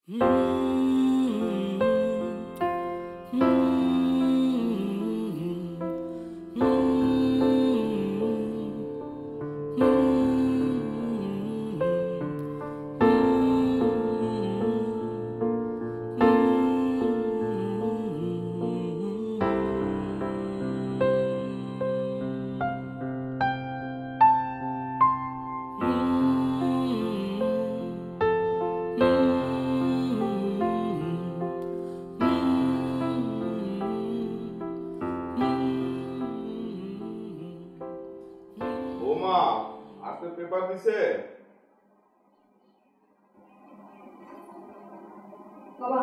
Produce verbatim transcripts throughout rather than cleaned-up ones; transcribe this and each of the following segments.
Paper দিছে বাবা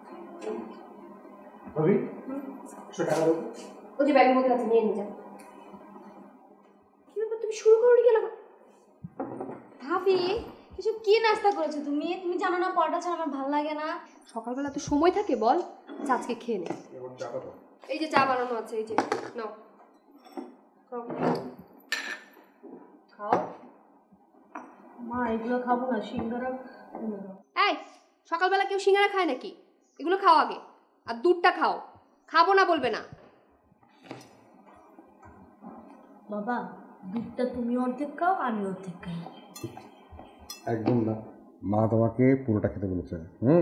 ভাবি টাকা দাও ওই যে ব্যাগের মধ্যে আছে নিয়ে নিয়ে যাও কি ব্যাপার তুমি শুরু করো গেল ভাবি এসব কি নাস্তা করেছো তুমি তুমি জানো না পরোটা ছাড়া আমার ভালো লাগে না সকালবেলা তো সময় থাকে বল আজকে খেয়ে নে এই যে চা বানানো আছে এই যে নাও খাও খাও মা এগুলো খাবো না সিঙ্গারা এই সকালবেলা কেউ সিঙ্গারা খায় নাকি এগুলো খাও আগে আর দুধটা খাও খাবো না বলবে না বাবা দুধটা তুমি অর্ধেক খাও আমি অর্ধেক খাই একদম না মা তোমাকে পুরোটা খেতে বলেছে হুম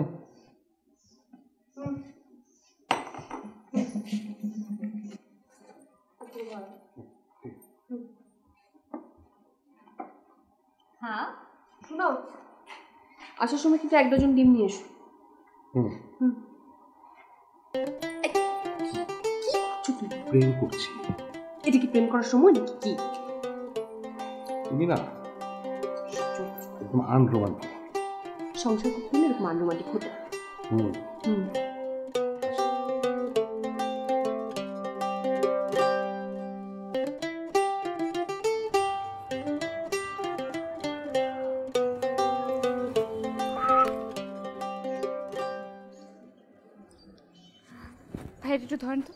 হ্যাঁ শোনো আসার সময় কিন্তু এক ডজন ডিম নিয়ে এসো হুম হুম প্রেম করছি এটা কি প্রেম করার সময় নাকি কি তুমি না একদম আনরোমান্টিক সংসার করতে হলে এরকম আনরোমান্টিক হতে হুম হুম ভাই একটু ধরেন তো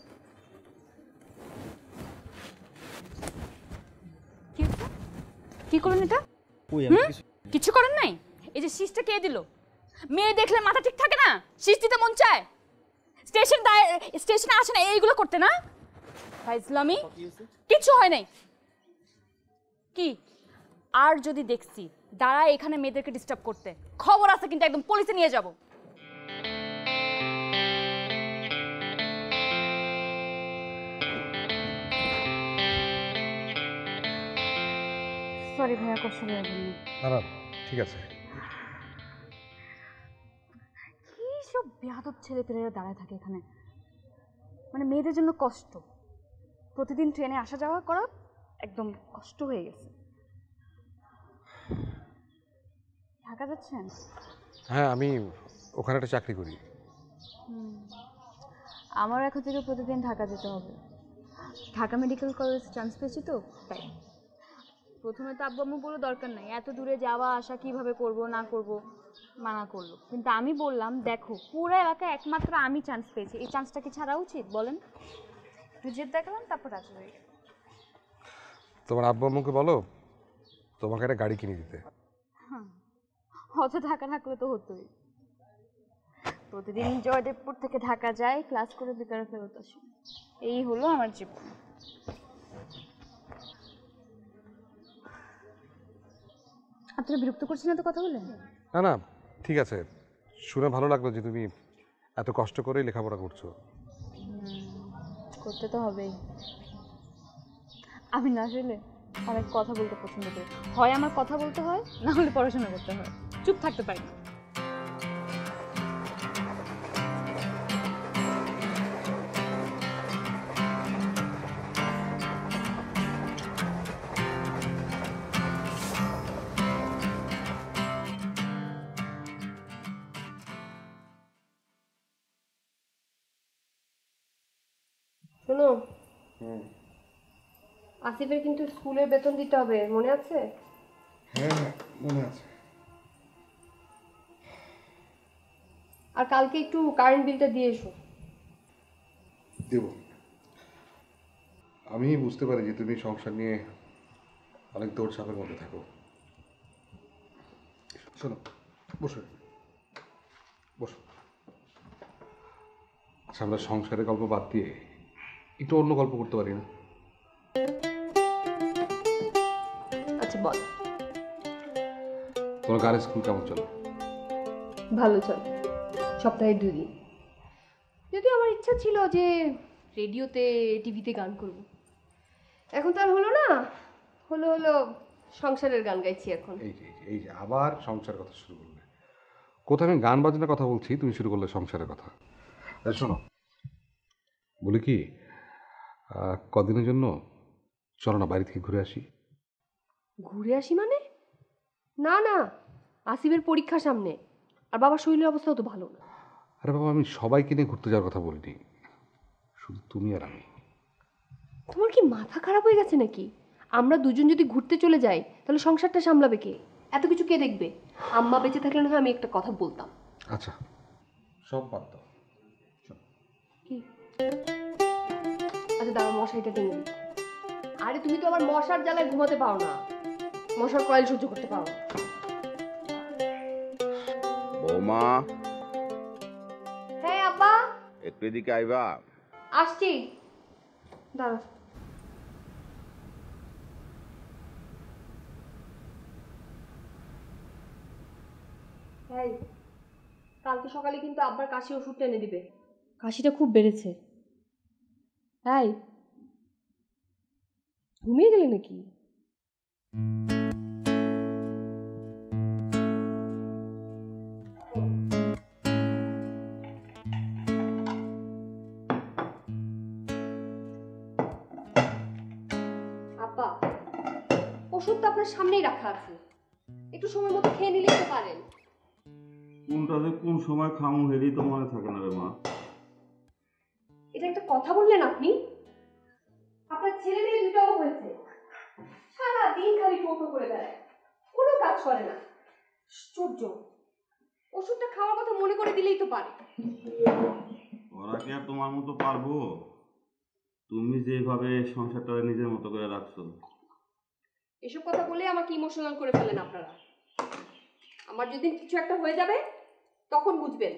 কি করলেন এটা কিছু করেন নাই এই যে শীষটা কে দিল মেয়ে দেখলে মাথা ঠিক থাকে না শীষ দিতে মন চায় স্টেশন স্টেশনে আসে না এইগুলো করতে না ফাইজলামি কিছু হয় নাই কি আর যদি দেখছি দাঁড়া এখানে মেয়েদেরকে ডিস্টার্ব করতে খবর আছে কিন্তু একদম পুলিশে নিয়ে যাব সরি ভাইয়া কষ্ট হয়ে গেল না না ঠিক আছে কি সব বেয়াদব ছেলে পেলেরা দাঁড়ায় থাকে এখানে মানে মেয়েদের জন্য কষ্ট প্রতিদিন ট্রেনে আসা যাওয়া করা একদম কষ্ট হয়ে গেছে ঢাকা যাচ্ছেন হ্যাঁ আমি ওখানে একটা চাকরি করি আমার এখন থেকে প্রতিদিন ঢাকা যেতে হবে ঢাকা মেডিকেল কলেজ চান্স পেয়েছি তো তাই প্রথমে তো আব্বু আম্মু বলে দরকার নাই এত দূরে যাওয়া আসা কিভাবে করব না করব মানা করলো কিন্তু আমি বললাম দেখো পুরো এলাকায় একমাত্র আমি চান্স পেয়েছি এই চান্সটা কি ছাড়া উচিত বলেন একটু জেদ দেখালাম তারপর রাজি হয়ে গেল তোমার আব্বু আম্মুকে বলো তোমাকে একটা গাড়ি কিনে দিতে হ্যাঁ অত ঢাকা থাকলে তো হতোই প্রতিদিন জয়দেবপুর থেকে ঢাকা যায় ক্লাস করে বিকালে ফেরত আসি এই হলো আমার জীবন আপনারা বিরক্ত করছেন না তো কথা বলে না না ঠিক আছে শুনে ভালো লাগলো যে তুমি এত কষ্ট করে লেখাপড়া করছো করতে তো হবেই আমি না আসলে অনেক কথা বলতে পছন্দ করি হয় আমার কথা বলতে হয় না হলে পড়াশোনা করতে হয় চুপ থাকতে পারি না শোনো আসিফের কিন্তু স্কুলের বেতন দিতে হবে মনে আছে হ্যাঁ মনে আছে আর কালকে একটু কারেন্ট বিলটা দিয়ে এসো দেব আমি বুঝতে পারি যে তুমি সংসার নিয়ে অনেক দৌড়ঝাঁপের মধ্যে থাকো শোনো বসো বসো। আচ্ছা, আমরা সংসারের গল্প বাদ দিয়ে একটু অন্য গল্প করতে পারি না? আচ্ছা বল। তোমার গানের স্কুল কেমন চলে? ভালো চলে, সপ্তাহে দুই দিন। যদিও আমার ইচ্ছা ছিল যে রেডিওতে টিভিতে গান করব, এখন তো আর হলো না। হলো হলো সংসারের গান গাইছি এখন। এই যে এই যে আবার সংসারের কথা শুরু করলে। কোথায় আমি গান বাজনার কথা বলছি, তুমি শুরু করলে সংসারের কথা। শোনো, বলি কি, কদিনের জন্য চলো না বাড়ি থেকে ঘুরে আসি। ঘুরে আসি মানে? না না, আসিফের পরীক্ষা সামনে, আর বাবার শরীরের অবস্থাও তো ভালো না। আরে বাবা, আমি সবাইকে নিয়ে ঘুরতে যাওয়ার কথা বলিনি, শুধু তুমি আর আমি। তোমার কি মাথা খারাপ হয়ে গেছে নাকি? আমরা দুজন যদি ঘুরতে চলে যাই তাহলে সংসারটা সামলাবে কে? এত কিছু কে দেখবে? আম্মা বেঁচে থাকলে না আমি একটা কথা বলতাম। আচ্ছা, সব বাদ দাও। কি? আচ্ছা দাঁড়া, মশারিটা টেনে দিই। আরে তুমি তো আবার মশার জ্বালায় ঘুমাতে পারো না, মশার কয়েল সহ্য করতে পারো না। বৌমা, হ্যাঁ আব্বা, একটু এদিকে আইবা। আসছি, দাঁড়া। হ্যাঁ, কালকে সকালে কিন্তু আব্বার কাশি ওষুধটা এনে দিবে, কাশিটা খুব বেড়েছে। হ্যাঁ, ঘুমিয়ে গেলে নাকি? আব্বা, ওষুধটা আপনার সামনেই রাখা আছে, একটু সময় মতো খেয়ে নিলেই তো পারেন। কোনটা যে কোন সময় খামু হেরি তো মনে থাকে না রে মা। এটা একটা কথা বললেন আপনি? আপনার ছেলে মেয়ে দুটাও হয়েছে, সারা দিন খালি টোটো করে বেড়ায়, কোনো কাজ করে না। আশ্চর্য, ওষুধটা খাওয়ার কথা মনে করে দিলেই তো পারে। ওরা কি আর তোমার মতো পারবো? তুমি যেভাবে সংসারটা নিজের মতো করে রাখছো। এসব কথা বলে আমাকে ইমোশনাল করে ফেলেন আপনারা। আমার যদি কিছু একটা হয়ে যাবে তখন বুঝবেন।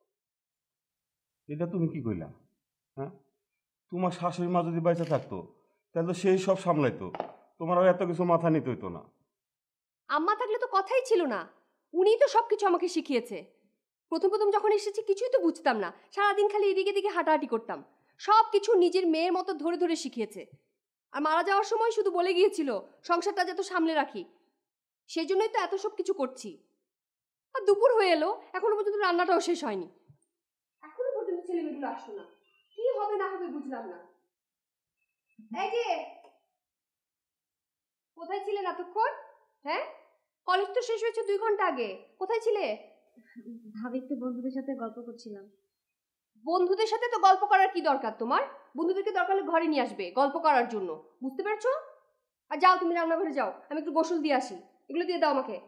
এটা তুমি কি কইলা? হ্যাঁ, তোমার শাশুড়ি মা যদি বাইচা থাকতো তাহলে তো সেই সব সামলাইতো, তোমার আর এত কিছু মাথা নিতে হইতো না। আম্মা থাকলে তো কথাই ছিল না, উনিই তো সবকিছু আমাকে শিখিয়েছে। প্রথম প্রথম যখন এসেছি কিছুই তো বুঝতাম না, সারাদিন খালি এদিকে এদিকে হাঁটাহাঁটি করতাম। সব কিছু নিজের মেয়ের মতো ধরে ধরে শিখিয়েছে। আর মারা যাওয়ার সময় শুধু বলে গিয়েছিল সংসারটা যাতে সামলে রাখি, সেই জন্যই তো এত সব কিছু করছি। আর দুপুর হয়ে এলো, এখনো পর্যন্ত রান্নাটাও শেষ হয়নি, এখনো পর্যন্ত ছেলেমেয়েগুলো আসলো না। কি হবে না হবে বুঝলাম না। এই যে, কোথায় ছিলেন এতক্ষণ? হ্যাঁ, কলেজ তো শেষ হয়েছে দুই ঘন্টা আগে, কোথায় ছিলে? ভাবি একটু বন্ধুদের সাথে গল্প করছিলাম। বন্ধুদের সাথে তো গল্প করার কি দরকার তোমার? বন্ধুদেরকে দরকার হলে ঘরে নিয়ে আসবে গল্প করার জন্য, বুঝতে পেরেছো? আর যাও তুমি রান্নাঘরে যাও, আমি একটু গোসল দিয়ে আসি। এগুলো দিয়ে দাও আমাকে।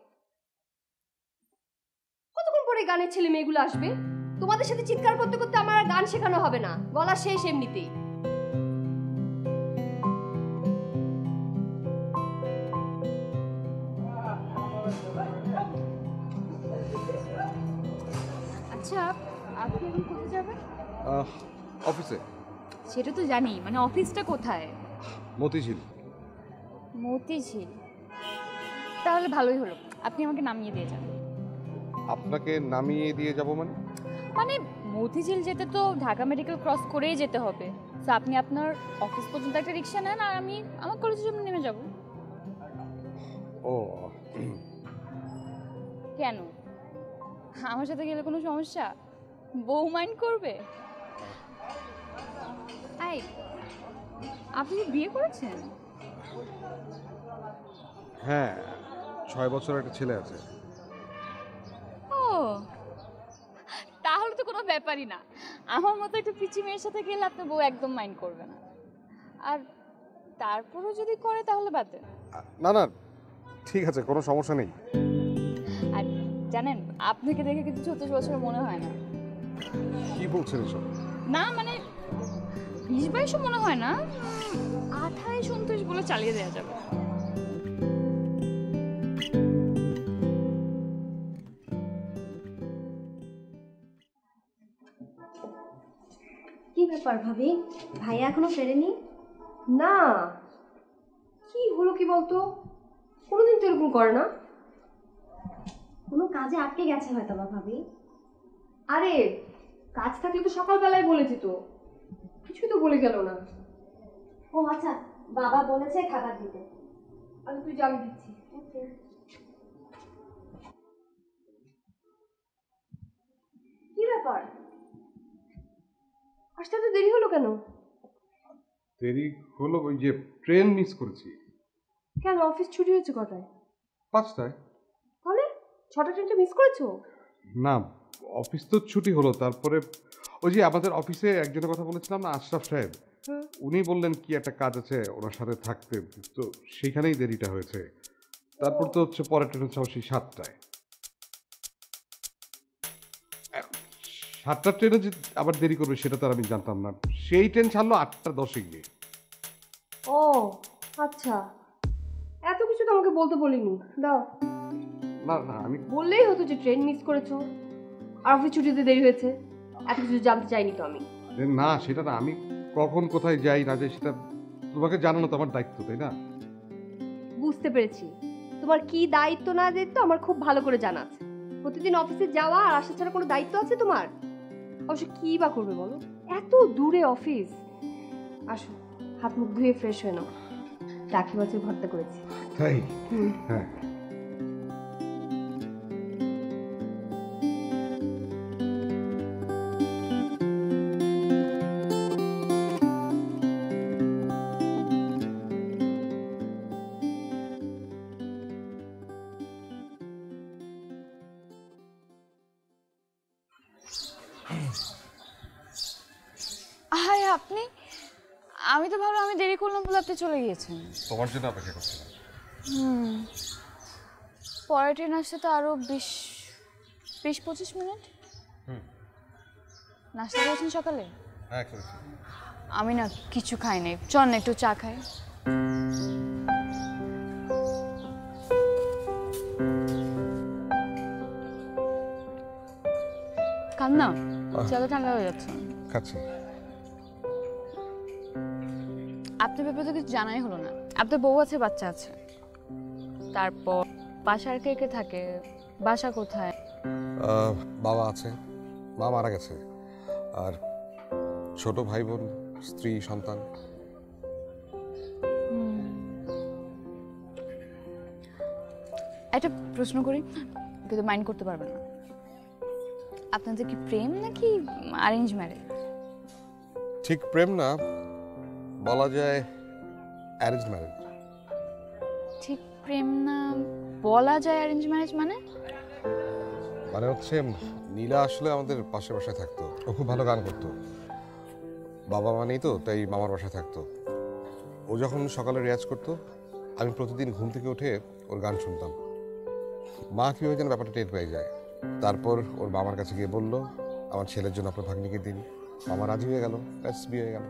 কতক্ষণ পরে গানের ছেলে মেয়েগুলো আসবে? তোমাদের সাথে চিৎকার করতে করতে আমার আর গান শেখানো হবে না, গলা শেষ এমনিতেই। আচ্ছা, আপনি এখন কোথায় যাবেন? অফিসে। সেটা তো জানি, মানে অফিসটা কোথায়? মতিঝিল। মতিঝিল? তাহলে ভালোই হলো, আপনি আমাকে নামিয়ে দিয়ে যান। আপনাকে নামিয়ে দিয়ে যাব মানে? মানে মতিঝিল যেতে তো ঢাকা মেডিকেল ক্রস করেই যেতে হবে, তো আপনি আপনার অফিস পর্যন্ত একটা রিক্সা নেন আর আমি আমার কলেজের জন্য নেমে যাব। ও, কেন, আমার সাথে গেলে কোনো সমস্যা? বউ মাইন্ড করবে? আই, আপনি কি বিয়ে করেছেন? হ্যাঁ, ছয় বছর একটা ছেলে আছে। ও, তাহলে তো কোনো ব্যাপারই না। আমার মতো একটু পিচি মেয়ের সাথে গেলে আপনার বউ একদম মাইন্ড করবে না। আর তারপরও যদি করে তাহলে বাদ দেন। না না, ঠিক আছে, কোনো সমস্যা নেই। আর জানেন, আপনাকে দেখে কিন্তু চৌত্রিশ বছর মনে হয় না। কি বলছেন এসব? না মানে বিশ বাইশও মনে হয় না, আঠাইশ উনত্রিশ বলে চালিয়ে দেওয়া যাবে। ব্যাপার ভাবি, ভাইয়া এখনো ফেরেনি? না, কি হলো কি বলতো, কোনোদিন তো এরকম করে না। কোনো কাজে আটকে গেছে হয়তো বা ভাবি। আরে কাজ থাকলে তো সকালবেলায় বলেছি তো, কিছুই তো বলে গেল না। ও আচ্ছা, বাবা বলেছে খাবার দিতে। আচ্ছা তুই জানি দিচ্ছি। কি ব্যাপার, আসতে তো দেরি হলো কেন? দেরি হলো ওই যে ট্রেন মিস করেছি। কেন, অফিস ছুটি হয়েছে কটায়? পাঁচটায়। তাহলে ছটা ট্রেনটা মিস করেছো? না, অফিস তো ছুটি হলো, তারপরে ওই যে আমাদের অফিসে একজনের কথা বলেছিলাম না, আশরাফ সাহেব, উনি বললেন কি একটা কাজ আছে ওনার সাথে থাকতে, তো সেখানেই দেরিটা হয়েছে। তারপর তো হচ্ছে পরের ট্রেন হচ্ছে সেই সাতটায়। সাতটার ট্রেনে যে আবার দেরি করবে সেটা তো আর আমি জানতাম না। সেই ট্রেন ছাড়লো আটটা দশে গিয়ে। ও আচ্ছা, এত কিছু তো আমাকে বলতে বলিনি। দাও। না না, আমি বললেই হতো যে ট্রেন মিস করেছো আর অফিস ছুটিতে দেরি হয়েছে, এত কিছু জানতে চাইনি তো আমি। না সেটা না, আমি কখন কোথায় যাই না যাই সেটা তোমাকে জানানো তো আমার দায়িত্ব, তাই না? বুঝতে পেরেছি, তোমার কি দায়িত্ব না দায়িত্ব আমার খুব ভালো করে জানা আছে। প্রতিদিন অফিসে যাওয়া আর আসা ছাড়া কোনো দায়িত্ব আছে তোমার? অবশ্য কি বা করবে বলো, এত দূরে অফিস। আসো, হাত মুখ ধুয়ে ফ্রেশ হয়ে নাও, টাকি মাছের ভর্তা করেছি। তাই? হ্যাঁ। আরে আপনি, আমি তো ভাবলাম আমি দেরি করলাম বলে আপনি চলে গিয়েছেন। তোমার জন্য অপেক্ষা করছিলাম। হুম, পরের ট্রেন আসতে তো আরো বিশ বিশ পঁচিশ মিনিট। হুম। নাস্তা করেছেন সকালে? হ্যাঁ করেছি। আমি না কিছু খাই নাই, চল না একটু চা খাই। খান না, চা তো ঠান্ডা হয়ে যাচ্ছে। খাচ্ছি। আপনার ব্যাপারে তো কিছু জানাই হলো না। আপনার বউ আছে, বাচ্চা আছে, তারপর বাসার কে কে থাকে, বাসা কোথায়? বাবা আছে, মা মারা গেছে, আর ছোট ভাই বোন, স্ত্রী, সন্তান। একটা প্রশ্ন করি, কিন্তু মাইন্ড করতে পারবেন না। আপনাদের কি প্রেম নাকি অ্যারেঞ্জ ম্যারেজ? ঠিক প্রেম না, বলা যায় অ্যারেঞ্জ ম্যারেজ। ঠিক প্রেম না, বলা যায় অ্যারেঞ্জ ম্যারেজ মানে? মানে হচ্ছে নীলা আসলে আমাদের পাশের বাসায় থাকতো, ও খুব ভালো গান করতো। বাবা মানেই তো, তাই মামার বাসায় থাকতো। ও যখন সকালে রেয়াজ করতো, আমি প্রতিদিন ঘুম থেকে উঠে ওর গান শুনতাম। মা কীভাবে যেন ব্যাপারটা টের পেয়ে যায়। তারপর ওর মামার কাছে গিয়ে বললো, আমার ছেলের জন্য আপনার ভাগ্নিকে দিন। মামা রাজি হয়ে গেল, ব্যাস বিয়ে হয়ে গেল।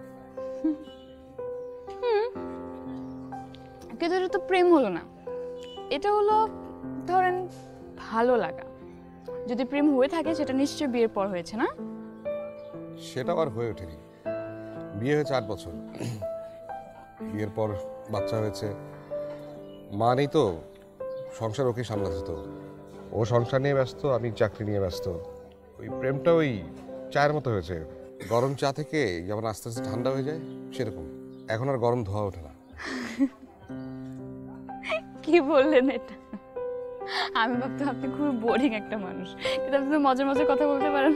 কিন্তু এটা তো প্রেম হলো না, এটা হলো ধরেন ভালো লাগা। যদি প্রেম হয়ে থাকে সেটা নিশ্চয়ই বিয়ের পর হয়েছে, না? সেটাও আর হয়ে ওঠেনি। বিয়ে হয়েছে আট বছর, বিয়ের পর বাচ্চা হয়েছে। মা নেই তো, সংসার ওকে সামলাতে তো। ও সংসার নিয়ে ব্যস্ত, আমি চাকরি নিয়ে ব্যস্ত। ওই প্রেমটা ওই চায়ের মতো হয়েছে, গরম চা থেকে যেমন আস্তে আস্তে ঠান্ডা হয়ে যায় সেরকম। এখন আর গরম ধোয়া ওঠে না। কি বললেন এটা? আমি ভাবতাম আপনি খুব বোরিং একটা মানুষ, কিন্তু আপনি তো মজার মজার কথা বলতে পারেন।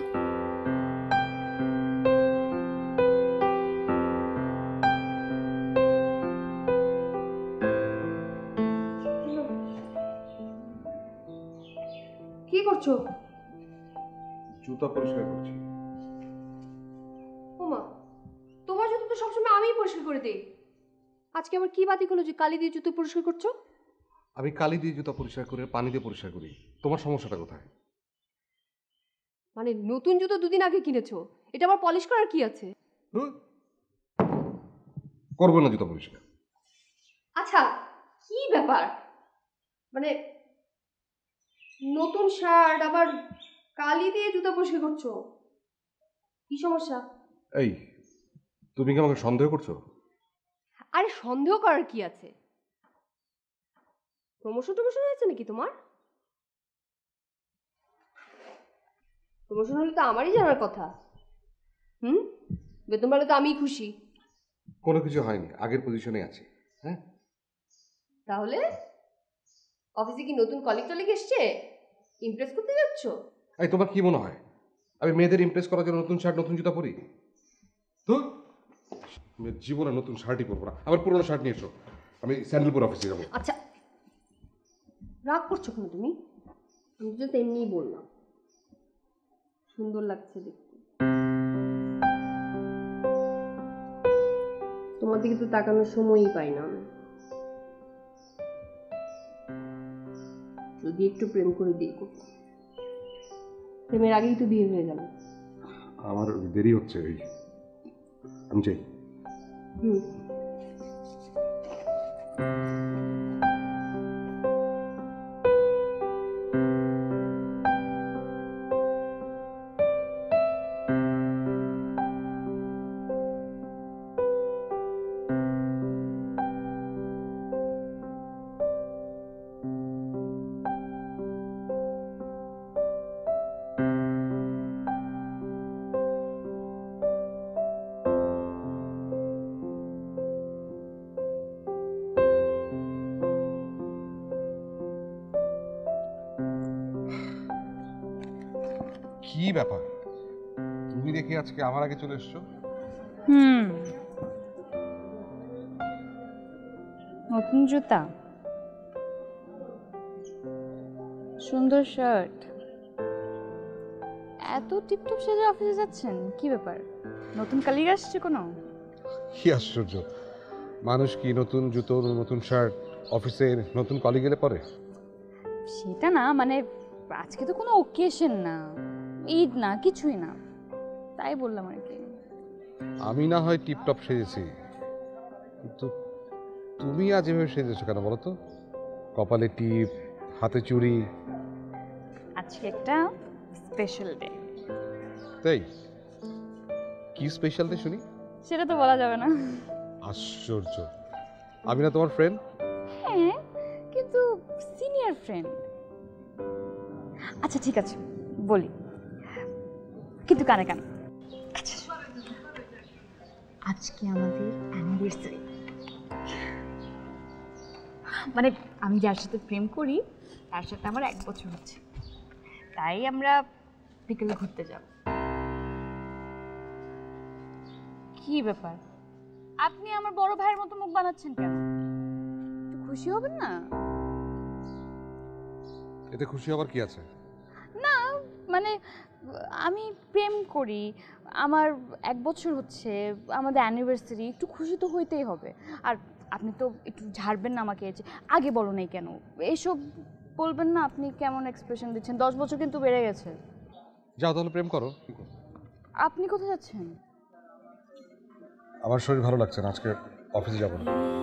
কি করছো? জুতা পরিষ্কার করছি। ওমা, তোমার জুতো তো সবসময় আমিই পরিষ্কার করে দিই, আজকে আবার কি বাতিক হলো যে কালি দিয়ে জুতো পরিষ্কার করছো? আমি কালি দিয়ে জুতা পরিষ্কার করে পানি দিয়ে পরিষ্কার করি। তোমার সমস্যাটা কোথায়? মানে নতুন জুতো দুদিন আগে কিনেছো, এটা আবার পলিশ করার কি আছে? করবো না জুতা পরিষ্কার। আচ্ছা কি ব্যাপার, মানে নতুন শার্ট আবার কালি দিয়ে জুতো পরিষ্কার করছো, কি সমস্যা? এই তুমি কি আমাকে সন্দেহ করছো? আরে সন্দেহ করার কি আছে? প্রমোশন টমোশন হয়েছে নাকি তোমার? প্রমোশন হলে তো আমারই জানার কথা। হুম, বেতন বাড়লে তো আমিই খুশি। কোনো কিছু হয়নি, আগের পজিশনে আছি। হ্যাঁ, তাহলে অফিসে কি নতুন কলিগ টলিগ এসছে? ইমপ্রেস করতে যাচ্ছ? এই তোমার কি মনে হয় আমি মেয়েদের ইমপ্রেস করার জন্য নতুন শার্ট নতুন জুতা পরি? তো জীবনে নতুন শার্টই পরবো না, আবার পুরোনো শার্ট নিয়ে এসো, আমি স্যান্ডেল পরে অফিসে যাবো। আচ্ছা, রাগ করছো কেন তুমি? আমি তো এমনিই বললাম, সুন্দর লাগছে দেখতে। তোমার দিকে তো তাকানোর সময়ই পাই না আমি। যদি একটু প্রেম করে দিয়ে করতো, প্রেমের আগেই তো বিয়ে হয়ে গেল। আমার দেরি হচ্ছে, এই আমি চাই। হুম, কি ব্যাপার, তুমি দেখি আজকে আমার আগে চলে এসছো? হুম, নতুন জুতা, সুন্দর শার্ট, এত টিপটপ সেজে অফিসে যাচ্ছেন, কি ব্যাপার? নতুন কালিগ আসছে কোনো? কি আশ্চর্য, মানুষ কি নতুন জুতো নতুন শার্ট অফিসে নতুন কলিগ গেলে পরে? সেটা না, মানে আজকে তো কোনো ওকেশন না, ঈদ না, কিছুই না, তাই বললাম আর কি। আমি না হয় টিপটপ সেজেছি, কিন্তু তুমি আজ এভাবে সেজেছো কেন বলো তো? কপালে টিপ, হাতে চুড়ি। আজকে একটা স্পেশাল ডে। তাই? কি স্পেশাল ডে শুনি? সেটা তো বলা যাবে না। আশ্চর্য, আমি না তোমার ফ্রেন্ড? হ্যাঁ, কিন্তু সিনিয়র ফ্রেন্ড। আচ্ছা ঠিক আছে, বলি, কিন্তু কানে কানে। আচ্ছা, আজকে আমাদের অ্যানিভার্সারি। মানে আমি যার সাথে প্রেম করি তার সাথে আমার এক বছর হচ্ছে, তাই আমরা বিকেলে ঘুরতে যাব। কি ব্যাপার, আপনি আমার বড় ভাইয়ের মতো মুখ বানাচ্ছেন কেন? একটু খুশি হবেন না? এতে খুশি হবার কি আছে? না মানে আমি প্রেম করি, আমার এক বছর হচ্ছে, আমাদের অ্যানিভার্সারি, একটু খুশি তো হইতেই হবে। আর আপনি তো একটু ঝাড়বেন না আমাকে, যে আগে বলো নাই কেন, এইসব বলবেন না। আপনি কেমন এক্সপ্রেশন দিচ্ছেন, দশ বছর কিন্তু বেড়ে গেছে। যাও তাহলে প্রেম করো। আপনি কোথায় যাচ্ছেন? আমার শরীর ভালো লাগছে না, আজকে অফিসে যাব না।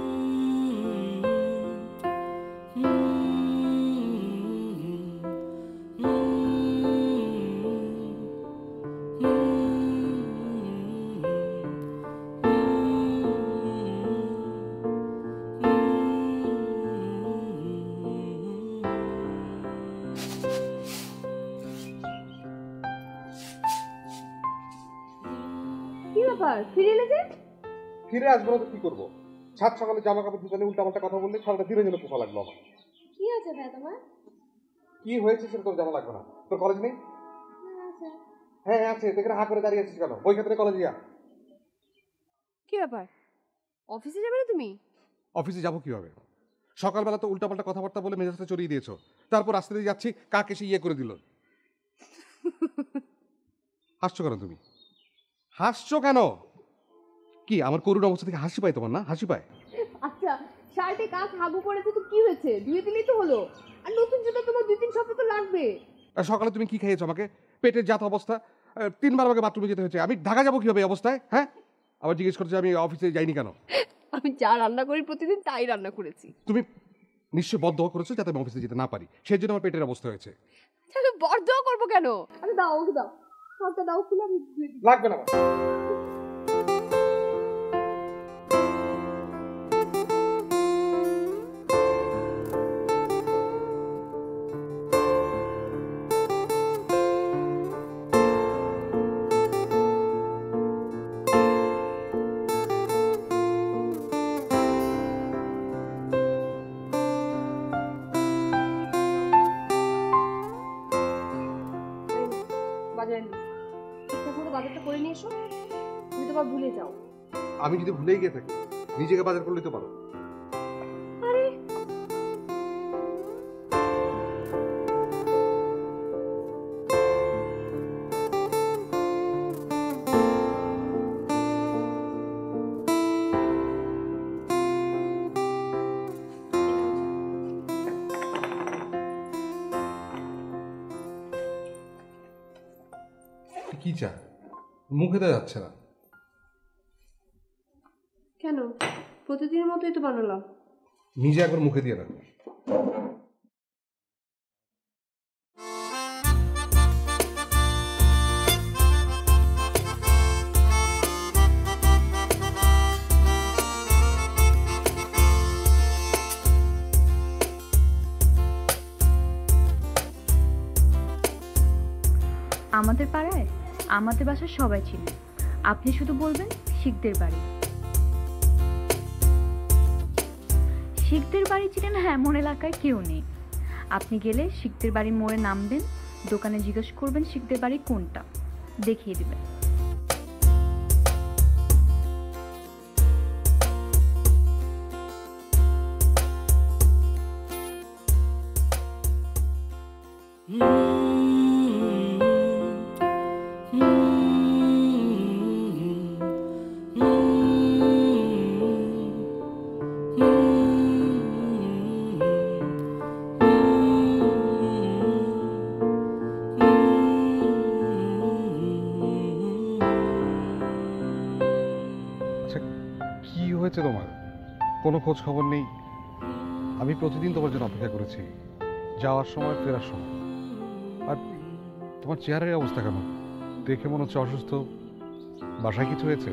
কি ব্যাপার, ফিরে এলে যে? ফিরে আসবো না তো কি করবো? সাত সকালে জামা কাপড় দুজনে উল্টাপাল্টা কথা বললে সারাটা দিনের জন্য পোষা লাগলো আমার। কি আছে ভাই তোমার? কি হয়েছে সেটা তোর জানা লাগবে না। তোর কলেজ নেই? হ্যাঁ আছে, দেখে হা করে দাঁড়িয়ে আছিস কেন? ওই ক্ষেত্রে কলেজ গিয়া। কি ব্যাপার, অফিসে যাবে না তুমি? অফিসে যাবো কিভাবে? সকালবেলা তো উল্টাপাল্টা কথাবার্তা বলে মেজাজটা চড়িয়ে দিয়েছো, তারপর রাস্তা দিয়ে যাচ্ছি কাক এসে ইয়ে করে দিল। হাসছো কেন তুমি? হাসছো কেন? কি আমার করুণ অবস্থা থেকে হাসি পায় তোমার? না হাসি পায়? আচ্ছা, শার্টে কাজ হাগু পড়েছে তো কি হয়েছে, ধুয়ে দিলেই তো হলো। আর নতুন জুতো তোমার দুই তিন সপ্তাহ তো লাগবে। আর সকালে তুমি কি খেয়েছো আমাকে? পেটের জাত অবস্থা, আহ, তিনবার আমাকে বাথরুমে যেতে হয়েছে। আমি ঢাকা যাবো কিভাবে এই অবস্থায়? হ্যাঁ, আবার জিজ্ঞেস করছে আমি অফিসে যাইনি কেন। আমি যা রান্না করি প্রতিদিন তাই রান্না করেছি। তুমি নিশ্চয় বদ্ধ করেছো যাতে আমি অফিসে যেতে না পারি, সেই জন্য আমার পেটের অবস্থা হয়েছে। তাহলে বর্ধও করবো কেন? আরে দাও, ওকে দাও, শার্টটা দাও, খুলে আমি ধুয়ে দিই। লাগবে না আমার। বাজারে নিয়ে ঠিকঠাক মতো বাজারটা করে নিয়ে এসো। তুমি তোমার ভুলে যাও। আমি যদি ভুলেই গিয়ে থাকি নিজেকে বাজার করলেই তো পারো। আরে কি চা মুখে তো যাচ্ছে না। কেন? প্রতিদিনের মতোই তো বানালাম। নিজে একবার মুখে দিয়ে রাখো। আমাদের পাড়ায় আমাদের বাসার সবাই চিনে, আপনি শুধু বলবেন শিখদের বাড়ি। শিখদের বাড়ি চিনেন হ্যাঁ, এমন এলাকায় কেউ নেই। আপনি গেলে শিখদের বাড়ির মোড়ে নামবেন, দোকানে জিজ্ঞেস করবেন শিখদের বাড়ি কোনটা, দেখিয়ে দিবেন। কি হয়েছে তোমার? কোনো খোঁজ খবর নেই। আমি প্রতিদিন তোমার জন্য অপেক্ষা করেছি, যাওয়ার সময় ফেরার সময়। আর তোমার চেহারার অবস্থা কেন? দেখে মনে হচ্ছে অসুস্থ। বাসায় কিছু হয়েছে?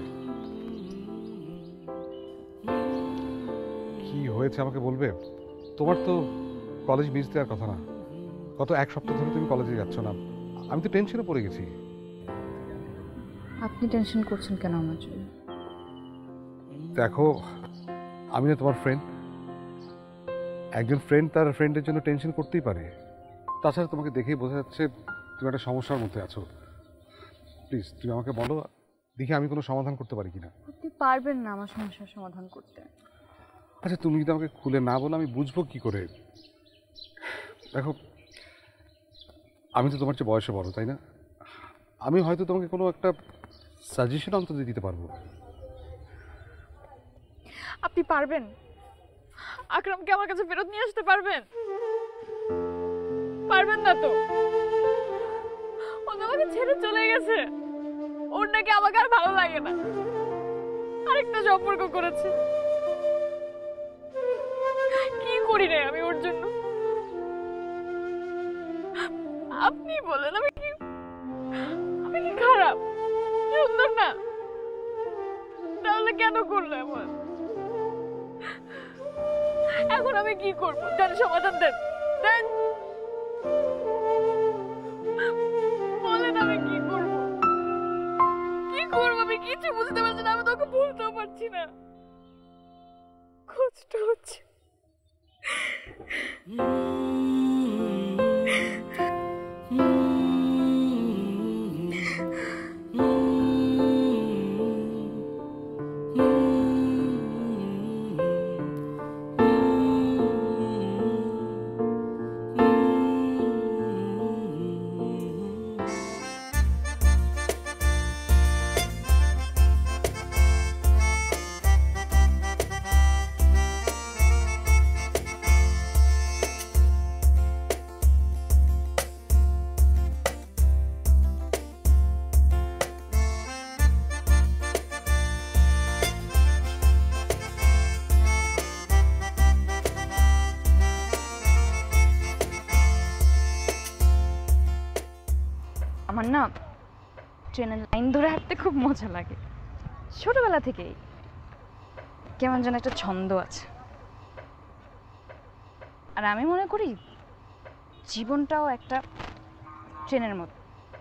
কি হয়েছে আমাকে বলবে? তোমার তো কলেজ মিস দেওয়ার কথা না। গত এক সপ্তাহ ধরে তুমি কলেজে যাচ্ছ না। আমি তো টেনশনে পড়ে গেছি। আপনি টেনশন করছেন কেন আমার জন্য? দেখো, আমি না তোমার ফ্রেন্ড। একজন ফ্রেন্ড তার ফ্রেন্ডের জন্য টেনশন করতেই পারে। তাছাড়া তোমাকে দেখেই বোঝা যাচ্ছে তুমি একটা সমস্যার মধ্যে আছো। প্লিজ তুমি আমাকে বলো, দেখি আমি কোনো সমাধান করতে পারি কিনা। আপনি পারবেন না আমার সমস্যার সমাধান করতে। আচ্ছা, তুমি যদি আমাকে খুলে না বলো আমি বুঝবো কি করে? দেখো, আমি তো তোমার চেয়ে বয়সে বড়, তাই না? আমি হয়তো তোমাকে কোনো একটা সাজেশন অন্তত দিতে পারবো। আপনি পারবেন? আকরামকে আমার কাছে ফেরত নিয়ে আসতে পারবেন? পারবেন না তো? ও তো আমাকে ছেড়ে চলে গেছে। ওর নাকি আমাকে আর ভালো লাগে না, আরেকটা সম্পর্ক করেছে। কি করি রে আমি ওর জন্য? আপনি বলেন আমি কি আমি কি খারাপ, সুন্দর না? তাহলে কেন করলো এমন? এখন আমি কি করবো? দেন সমাধান, দেন দেন বলেন আমি কি করবো? কি করবো আমি কিছু বুঝতে পারছি না। আমি তোকে বলতেও পারছি না, কষ্ট হচ্ছে। আমার না ট্রেনের লাইন ধরে হাঁটতে খুব মজা লাগে, ছোটবেলা থেকেই। কেমন যেন একটা ছন্দ আছে। আর আমি মনে করি জীবনটাও একটা ট্রেনের মতো।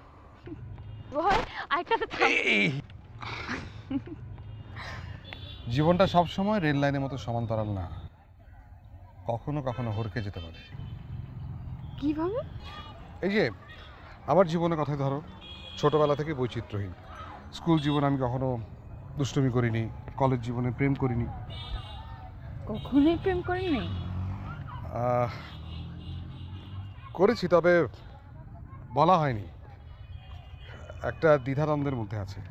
জীবনটা সবসময় রেল লাইনের মতো সমান্তরাল না, কখনো কখনো হরকে যেতে পারে। কিভাবে? এই যে আমার জীবনের কথাই ধরো, ছোটবেলা থেকে বৈচিত্র্যহীন। স্কুল জীবনে আমি কখনো দুষ্টুমি করিনি, কলেজ জীবনে প্রেম করিনি। কখনোই প্রেম করেননি? আহ, করেছি, তবে বলা হয়নি। একটা দ্বিধাদ্বন্দ্বের মধ্যে আছে।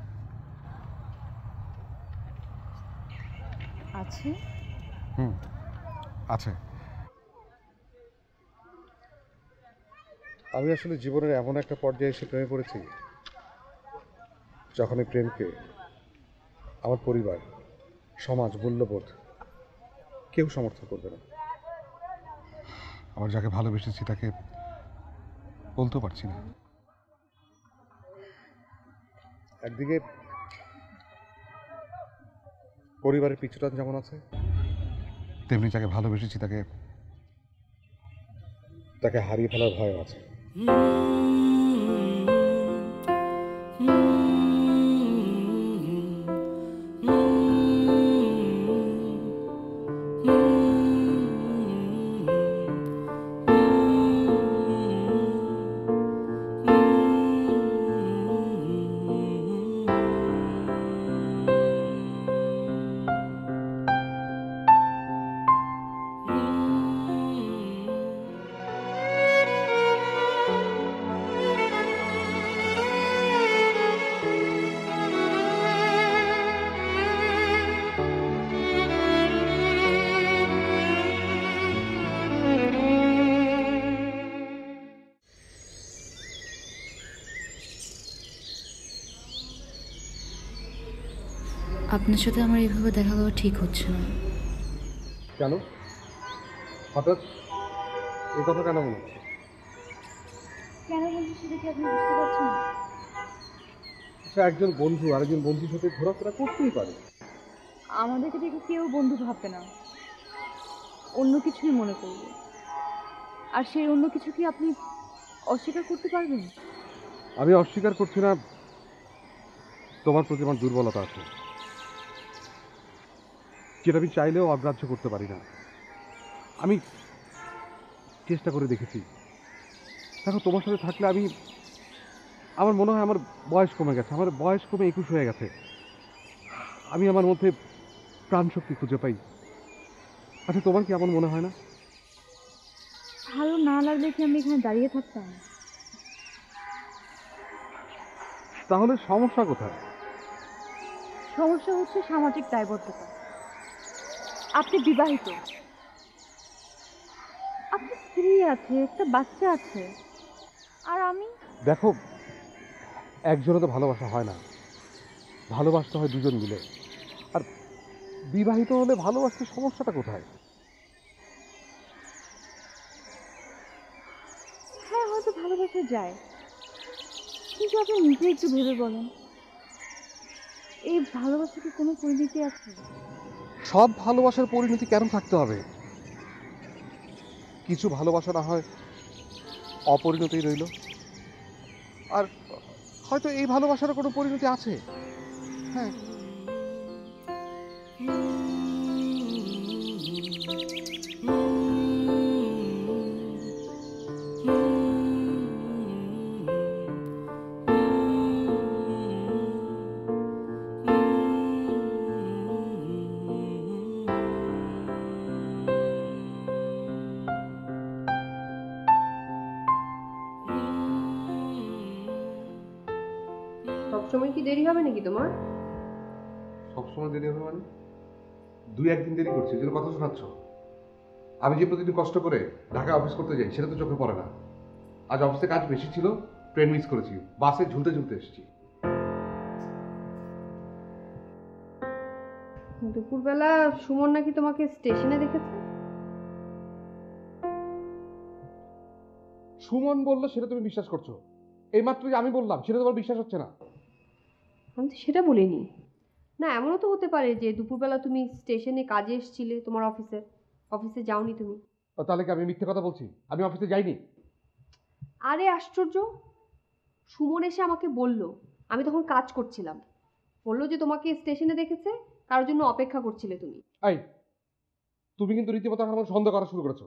আছে? হুম, আছে। আমি আসলে জীবনের এমন একটা পর্যায়ে এসে প্রেমে পড়েছি যখন এই প্রেমকে আমার পরিবার, সমাজ, মূল্যবোধ কেউ সমর্থন করবে না। আমার যাকে ভালোবেসেছি তাকে বলতেও পারছি না। একদিকে পরিবারের পিছুটান যেমন আছে, তেমনি যাকে ভালোবেসেছি তাকে তাকে হারিয়ে ফেলার ভয় আছে। আপনার সাথে আমার এইভাবে দেখা করা ঠিক হচ্ছে না। কেন হঠাৎ এই কথা কেন মনে হচ্ছে? কেন বলছি সেটা কি আপনি বুঝতে পারছেন না? সে একজন বন্ধু আরেকজন বন্ধুর সাথে ঘোরাফেরা করতেই পারে। আমাদেরকে দেখে কেউ বন্ধু ভাববে না, অন্য কিছুই মনে করবে। আর সেই অন্য কিছু কি আপনি অস্বীকার করতে পারবেন? আমি অস্বীকার করছি না তোমার প্রতি আমার দুর্বলতা আছে, যেটা আমি চাইলেও অগ্রাহ্য করতে পারি না। আমি চেষ্টা করে দেখেছি। দেখো, তোমার সাথে থাকলে আমি আমার মনে হয় আমার বয়স কমে গেছে, আমার বয়স কমে একুশ হয়ে গেছে। আমি আমার মধ্যে প্রাণশক্তি খুঁজে পাই। আচ্ছা, তোমার কি এমন মনে হয় না? ভালো না লাগলে কি আমি এখানে দাঁড়িয়ে থাকতাম? তাহলে সমস্যা কোথায়? সমস্যা হচ্ছে সামাজিক দায়বদ্ধতা। আপনি বিবাহিত, আপনার স্ত্রী আছে, একটা বাচ্চা আছে, আর আমি। দেখো, একজনে তো ভালোবাসা হয় না, ভালোবাসতে হয় দুজন মিলে। আর বিবাহিত হলে ভালোবাসতে সমস্যাটা কোথায়? হ্যাঁ, হয়তো ভালোবাসা যায়, কিন্তু আপনি নিজে একটু ভেবে বলেন, এই ভালোবাসা কি কোনো পরিণতি আছে? সব ভালোবাসার পরিণতি কেন থাকতে হবে? কিছু ভালোবাসা না হয় অপরিণতই রইল, আর হয়তো এই ভালোবাসার কোনো পরিণতি আছে। হ্যাঁ, সবসময় কি দেরি হবে নাকি তোমার? সবসময় দেরি হবে মানে? দুই একদিন দেরি করছি, যেন কথা শোনাচ্ছ। আমি যে প্রতিদিন কষ্ট করে ঢাকা অফিস করতে যাই সেটা তো চোখে পড়ে না। আজ অফিসে কাজ বেশি ছিল, ট্রেন মিস করেছি, বাসে ঝুলতে ঝুলতে এসেছি। দুপুরবেলা সুমন নাকি তোমাকে স্টেশনে দেখেছে? সুমন বললো সেটা তুমি বিশ্বাস করছো? এইমাত্র যে আমি বললাম সেটা তোমার বিশ্বাস হচ্ছে না? আমি তো সেটা বলিনি। না, এমনও তো হতে পারে যে দুপুরবেলা তুমি স্টেশনে কাজে এসেছিলে তোমার অফিসে, অফিসে যাওনি তুমি। ও, তাহলে কি আমি মিথ্যে কথা বলছি? আমি অফিসে যাইনি। আরে আশ্চর্য, সুমন এসে আমাকে বলল, আমি তখন কাজ করছিলাম, বললো যে তোমাকে স্টেশনে দেখেছে, কারোর জন্য অপেক্ষা করছিলে তুমি। এই, তুমি কিন্তু রীতিমতো এখন আমার সন্দেহ করা শুরু করেছো।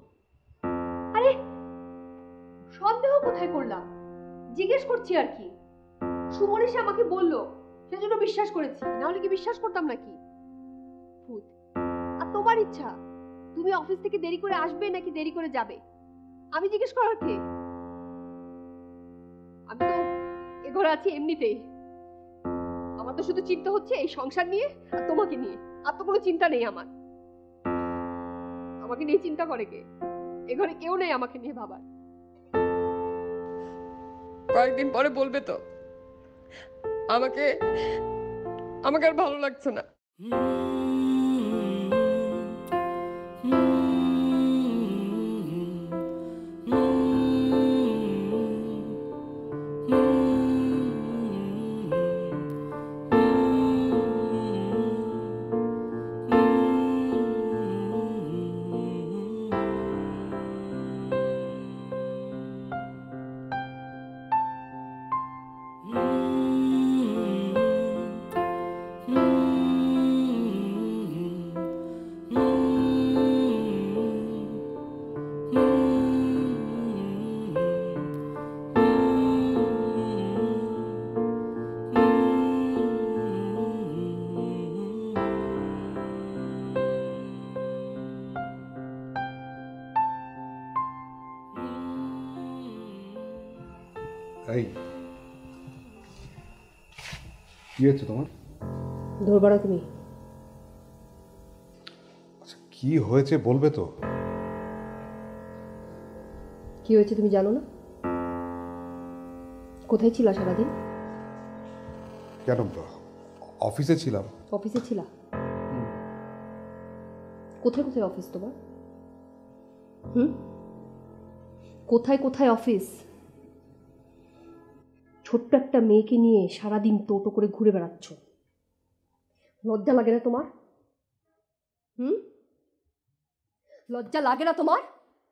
আরে সন্দেহ কোথায় করলাম, জিজ্ঞেস করছি আর কি। সুমন এসে আমাকে বললো, সেজন্য বিশ্বাস করেছি, না হলে কি বিশ্বাস করতাম নাকি? ভূত। আর তোমার ইচ্ছা, তুমি অফিস থেকে দেরি করে আসবে নাকি দেরি করে যাবে, আমি জিজ্ঞেস করার কে? আমি তো এ ঘরে আছি এমনিতেই। আমার তো শুধু চিন্তা হচ্ছে এই সংসার নিয়ে আর তোমাকে নিয়ে, আর তো কোনো চিন্তা নেই আমার। আমাকে নিয়ে চিন্তা করে কে? এ ঘরে কেউ নেই আমাকে নিয়ে ভাবার। কয়েকদিন পরে বলবে তো আমাকে আমাকে আর ভালো লাগছে না। এই কি হয়েছে তোমার? ধরবা না তুমি? আচ্ছা কি হয়েছে বলবে তো? কি হয়েছে তুমি জানো না? কোথায় ছিলা সারাদিন? কেন, অফিসে ছিলাম। অফিসে ছিলা? কোথায় কোথায় অফিস তোমার? হুম, কোথায় কোথায় অফিস? ছোট্ট একটা মেয়েকে নিয়ে সারাদিন টোটো করে ঘুরে বেড়াচ্ছ, লজ্জা লাগে না তোমার? হুম, লজ্জা লাগে না তোমার?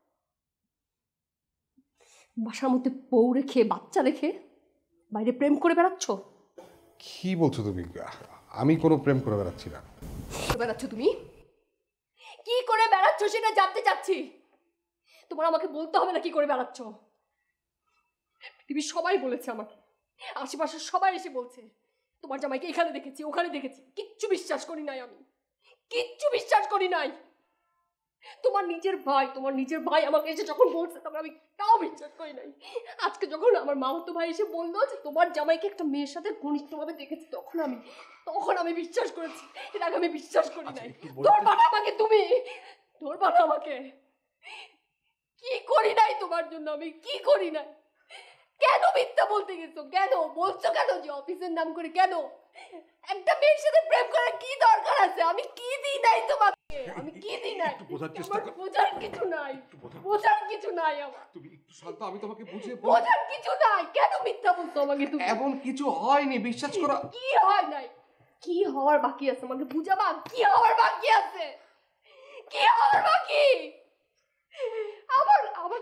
বাসার মধ্যে বউ রেখে বাচ্চা রেখে বাইরে প্রেম করে বেড়াচ্ছ। কি বলছো তুমি? আমি কোনো প্রেম করে বেড়াচ্ছি না। বেড়াচ্ছ তুমি? কি করে বেড়াচ্ছ সেটা জানতে চাচ্ছি। তোমার আমাকে বলতে হবে না কি করে বেড়াচ্ছ। পৃথিবীর সবাই বলেছে আমাকে, আশেপাশের সবাই এসে বলছে তোমার জামাইকে এখানে দেখেছি ওখানে দেখেছি। কিচ্ছু বিশ্বাস করি নাই আমি, কিচ্ছু বিশ্বাস করি নাই। তোমার নিজের ভাই তোমার নিজের ভাই আমাকে এসে যখন বলছে তখন আমি তাও বিশ্বাস করি নাই। আজকে যখন আমার মামাতো ভাই এসে বললো যে তোমার জামাইকে একটা মেয়ের সাথে ঘনিষ্ঠভাবে দেখেছি, তখন আমি তখন আমি বিশ্বাস করেছি। এর আগে আমি বিশ্বাস করি নাই। ধরবা না আমাকে তুমি, ধরবা না আমাকে। কি করি নাই তোমার জন্য আমি, কি করি নাই? কেন মিথ্যা বলতে গেছো? কেন বলছো? কেন যে অফিসের নাম করে? কেন একটা মেয়ের সাথে প্রেম করার কি দরকার আছে? আমি কি দিই নাই তোমাকে? আমি কি দিই নাই? আমার বোঝার কিছু নাই, বোঝার কিছু নাই আমার। তুমি একটু শান্ত, আমি তোমাকে বুঝিয়ে বলছি। বোঝার কিছু নাই। কেন মিথ্যা বলছো আমাকে তুমি? এমন কিছু হয়নি, বিশ্বাস করো। কি হয় নাই? কি হওয়ার বাকি আছে আমাকে বুঝাবা? কি হওয়ার বাকি আছে? কি হওয়ার বাকি? আমার আমাকে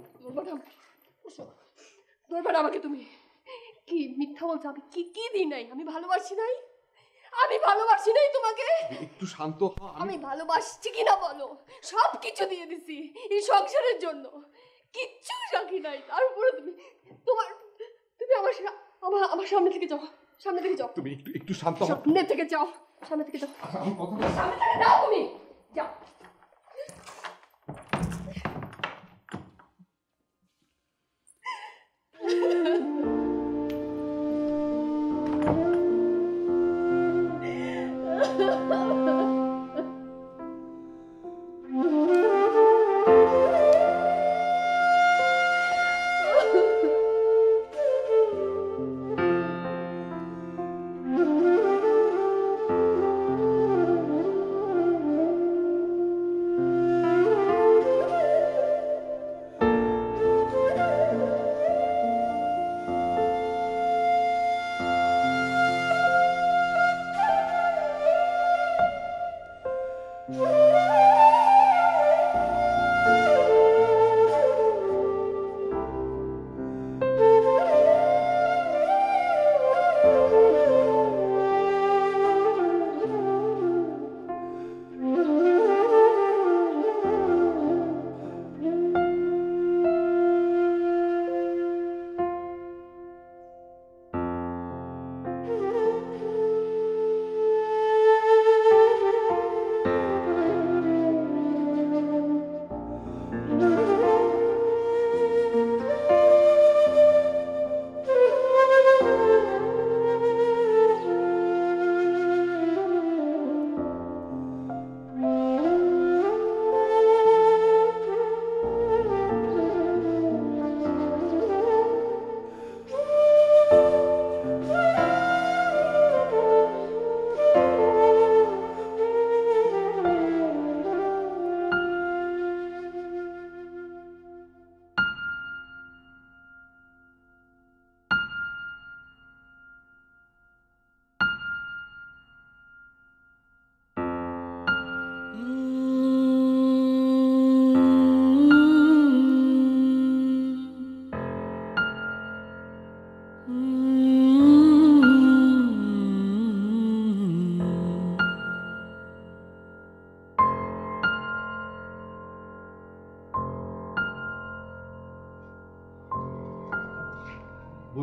ধরবে না আমাকে তুমি। কি মিথ্যা বলছো? আমি কি কি দিই নাই? আমি ভালোবাসি নাই? আমি ভালোবাসি নাই তোমাকে? একটু শান্ত হও। আমি ভালোবাসছি কিনা বলো? সব কিছু দিয়ে দিছি এই সংসারের জন্য, কিচ্ছু রাখি নাই। তার উপরে তুমি তোমার তুমি আমার আমার আমার সামনে থেকে যাও, সামনে থেকে যাও। তুমি একটু একটু শান্ত হও। সামনে থেকে যাও, সামনে থেকে যাও। আমি কথা সামনে থেকে যাও, তুমি যাও।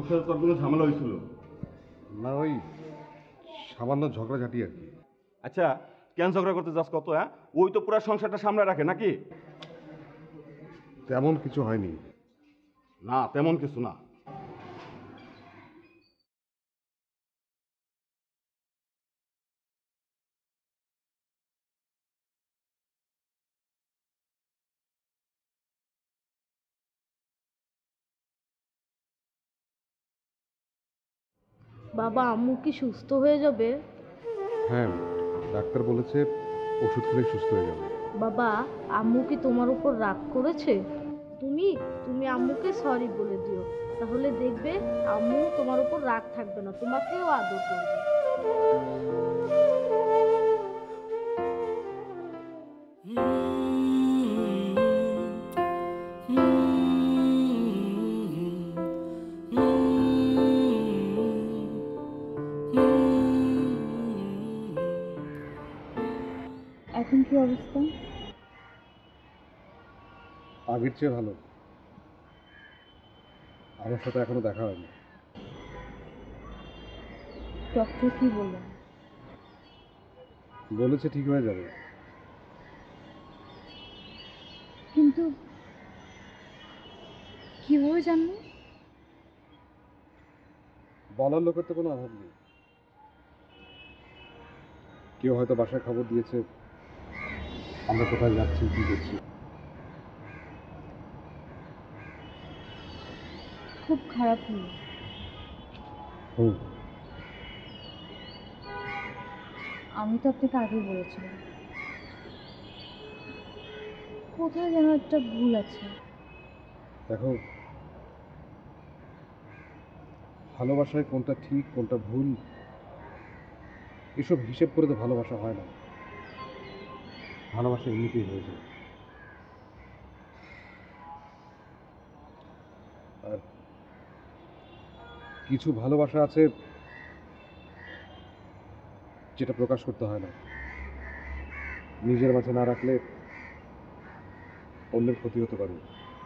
সংসারে তোর কোনো ঝামেলা হয়েছিল? না, ওই সামান্য ঝগড়াঝাটি আর কি। আচ্ছা, কেন ঝগড়া করতে যাস কত? হ্যাঁ, ওই তো পুরো সংসারটা সামনে রাখে নাকি? তেমন কিছু হয়নি। না, তেমন কিছু না। বাবা, আম্মু কি সুস্থ হয়ে যাবে? হ্যাঁ, ডাক্তার বলেছে ওষুধ খেলে সুস্থ হয়ে যাবে। বাবা, আম্মু কি তোমার উপর রাগ করেছে? তুমি তুমি আম্মুকে সরি বলে দিও, তাহলে দেখবে আম্মু তোমার উপর রাগ থাকবে না, তোমাকেও আদর করবে। এখন কি অবস্থা? আগের চেয়ে ভালো। আমার সাথে এখনো দেখা হয়নি। ডক্টর কি বললেন? বলেছে ঠিক হয়ে যাবে। কিন্তু কিভাবে জানবো? বলার লোকের তো কোনো অভাব নেই। কেউ হয়তো বাসায় খবর দিয়েছে আমরা কোথায় যাচ্ছি, কি করছি। খুব খারাপ হলো। হুম, আমি তো আপনাকে আগেই বলেছিলাম কোথায় যেন একটা ভুল আছে। দেখো, ভালোবাসায় কোনটা ঠিক কোনটা ভুল এসব হিসেব করে তো ভালোবাসা হয় না। ভালোবাসা এমনিতেই হয়ে যায়। আর কিছু ভালোবাসা আছে যেটা প্রকাশ করতে হয় না। নিজের মাঝে না রাখলে অন্যের ক্ষতি হতে পারে।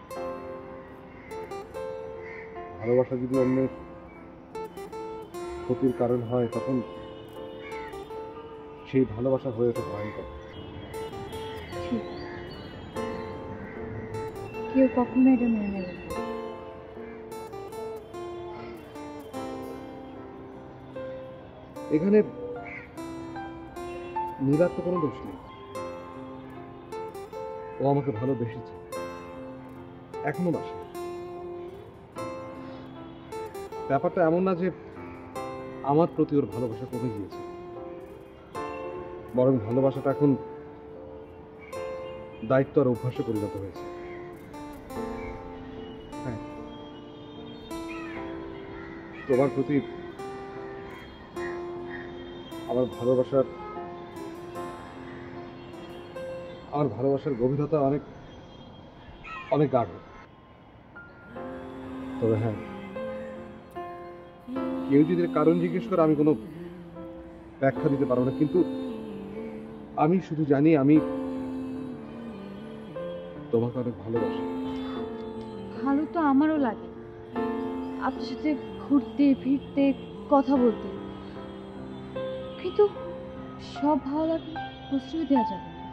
ভালোবাসা যদি অন্যের ক্ষতির কারণ হয় তখন সেই ভালোবাসা হয়ে ওঠে ভয়ঙ্কর। ঠিক, কেউ কখনো এটা মেনে নেবে না। এখানে নীলার তো কোনো দোষ নেই। ও আমাকে ভালোবেসেছে, এখনো বাসে। ব্যাপারটা এমন না যে আমার প্রতি ওর ভালোবাসা কমে গিয়েছে, বরং ভালোবাসাটা এখন দায়িত্ব আর অভ্যাসে পরিণত হয়েছে। হ্যাঁ, তোমার প্রতি আমার ভালোবাসার আমার ভালোবাসার গভীরতা অনেক অনেক গাঢ়। তবে হ্যাঁ, কেউ যদি কারণ জিজ্ঞেস করে আমি কোনো ব্যাখ্যা দিতে পারবো না, কিন্তু আমি শুধু জানি আমি তোমাকে অনেক ভালোবাসি। ভালো তো আমারও লাগে আপনার সাথে ঘুরতে ফিরতে কথা বলতে, কিন্তু সব ভালো লাগে প্রশ্রয় দেওয়া যাবে না।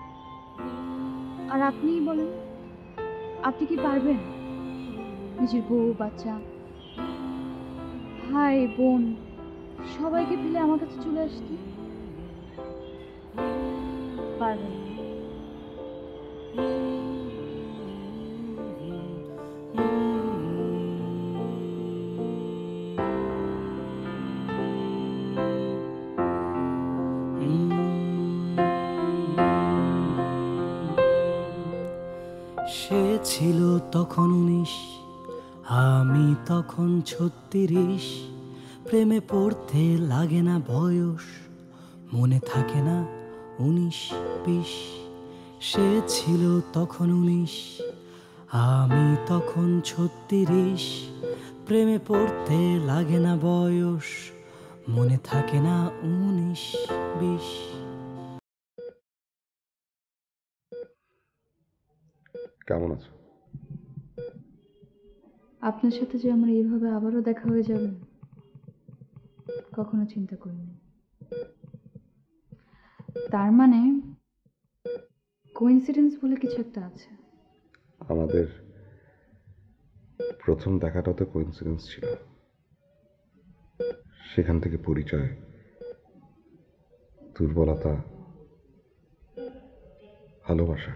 আর আপনিই বলেন, আপনি কি পারবেন নিজের বউ বাচ্চা ভাই বোন সবাইকে ফেলে আমার কাছে চলে আসতে? পারবেন না। সে ছিল তখন উনিশ, আমি তখন ছত্রিশ। প্রেমে পড়তে লাগে না বয়স, মনে থাকে না উনিশ বিশ। সে ছিল তখন উনিশ, আমি তখন ছত্রিশ। প্রেমে পড়তে লাগে না বয়স, মনে থাকে না উনিশ বিশ। কেমন আছো? আপনার সাথে যে আমার এইভাবে আবারও দেখা হয়ে যাবে কখনো চিন্তা করিনি। তার মানে কোইন্সিডেন্স বলে কিছু একটা আছে। আমাদের প্রথম দেখাটা তো কোইন্সিডেন্স ছিল, সেখান থেকে পরিচয়, দুর্বলতা, ভালোবাসা।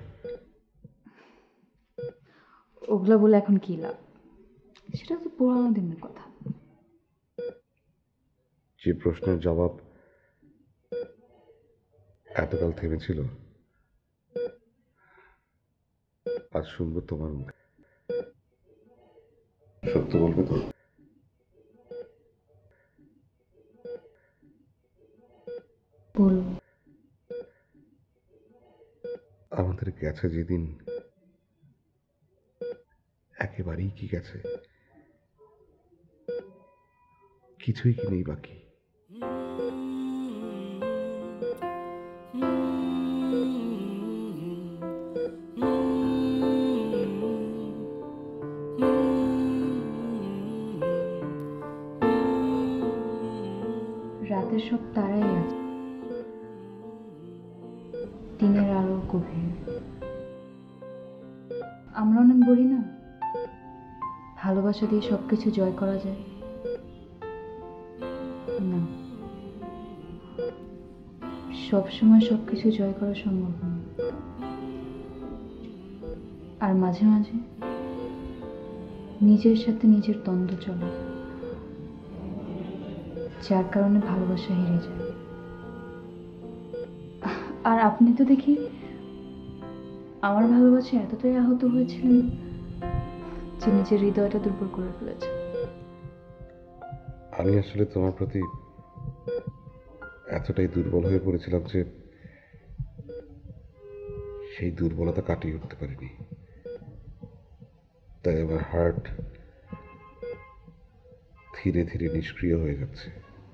ওগুলো বলে এখন কি লাভ? সেটা তো পুরানো দিনের কথা। যে প্রশ্নের জবাব এতকাল থেমেছিল আজ শুনবো তোমার মুখে। সত্য বলবে তো? বলবো। আমাদের গেছে যেদিন একেবারেই কি গেছে, কিছুই কি নেই বাকি। রাতের সব তারাই আছে, দিনের আলো গভীর। আমরা অনেক বলি না, ভালোবাসা দিয়ে সবকিছু জয় করা যায়। না, সবসময় সবকিছু জয় করা সম্ভব নয়। আর মাঝে মাঝে নিজের সাথে নিজের দ্বন্দ্ব চলে, যার কারণে ভালোবাসা হেরে যায়। আর আপনি তো দেখি আমার ভালোবাসা এতটাই আহত হয়েছিলেন যে নিজের হৃদয়টা দুর্বল করে ফেলেছে। আমি আসলে তোমার প্রতি এতটাই দুর্বল হয়ে পড়েছিলাম যে সেই দুর্বলতা কাটিয়ে উঠতে পারিনি। তাই আমার হার্ট ধীরে ধীরে নিষ্ক্রিয় হয়ে যাচ্ছে।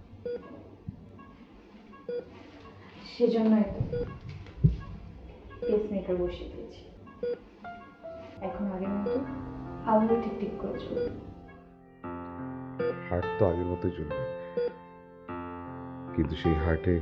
সেজন্যই তো পেসমেকার বসিয়ে দিয়েছি। এখন আগের মতো আলো ঠিক ঠিক করে চলবে। হার্ট তো আগের মতোই চলবে, কিন্তু সেই হার্টে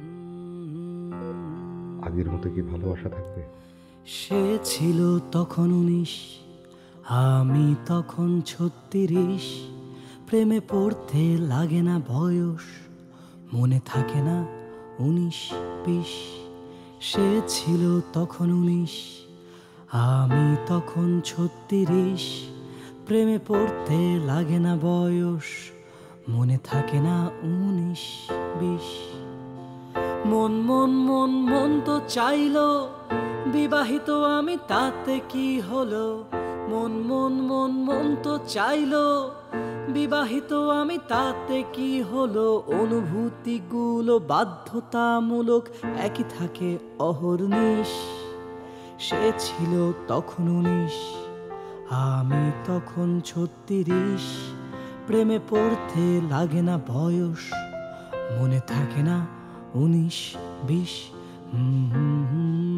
আগের মতো কি ভালোবাসা থাকবে? সে ছিল তখন উনিশ, আমি তখন ছত্রিশ। প্রেমে পড়তে লাগে না বয়স, মনে থাকে না উনিশ বিশ। সে ছিল তখন উনিশ, আমি তখন ছত্রিশ। প্রেমে পড়তে লাগে না বয়স, মনে থাকে না উনিশ বিশ। মন মন মন মন তো চাইলো বিবাহিত আমি, তাতে কি হলো? মন মন মন মন তো চাইলো বিবাহিত আমি, তাতে কি হলো? অনুভূতিগুলো বাধ্যতামূলক একই থাকে অহর্নিশ। সে ছিল তখন উনিশ, আমি তখন ছত্রিশ। প্রেমে পড়তে লাগে না বয়স, মনে থাকে না উনিশ বিশ। হুম হুম হুম